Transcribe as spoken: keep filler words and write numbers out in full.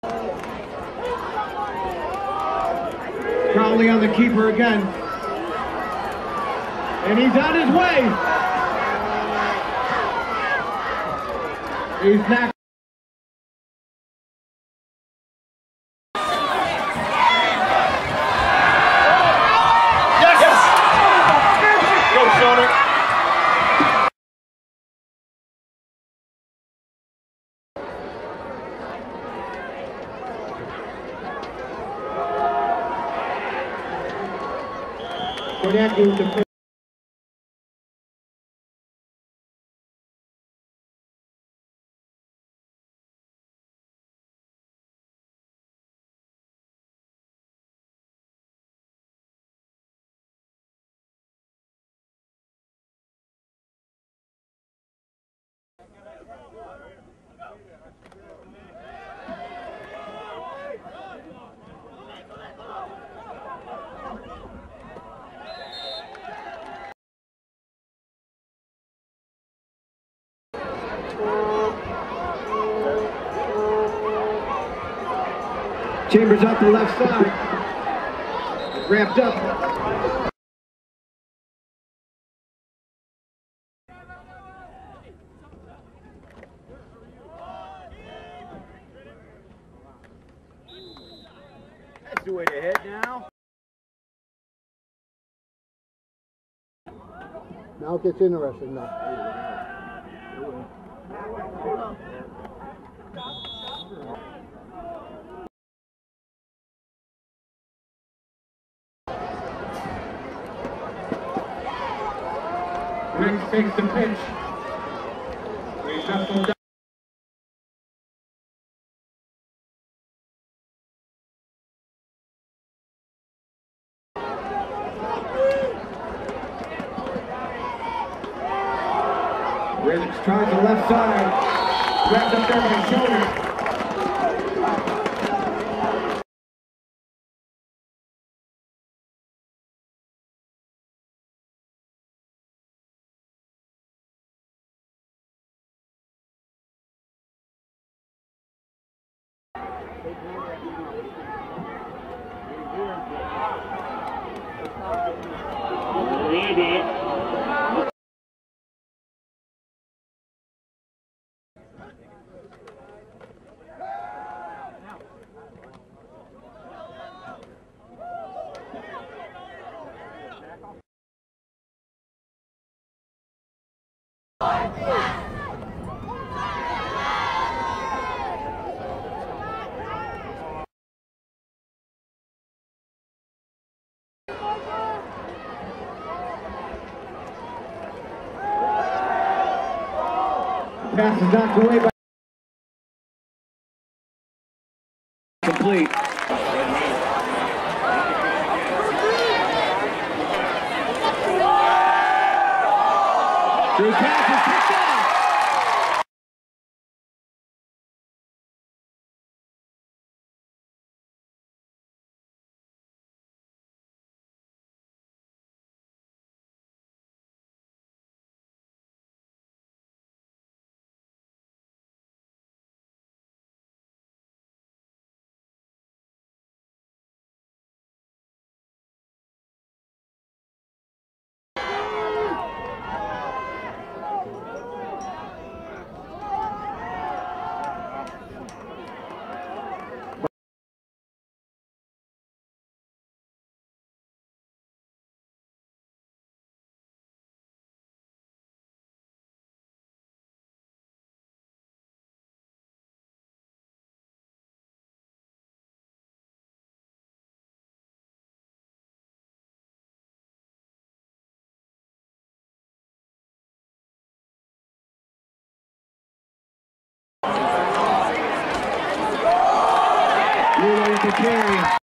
Crowley on the keeper again. And he's on his way. He's not. Yes! Yes! Go, Schonert. Schonert with the pitch. Chambers off the left side. Wrapped up. That's the way to hit now. Now it gets interesting now. Briggs takes the pitch. We shuffle down. Briggs tries the left side. Wrapped up there by Schonert. Pass is knocked away by complete. Through pass is picked up. Carry.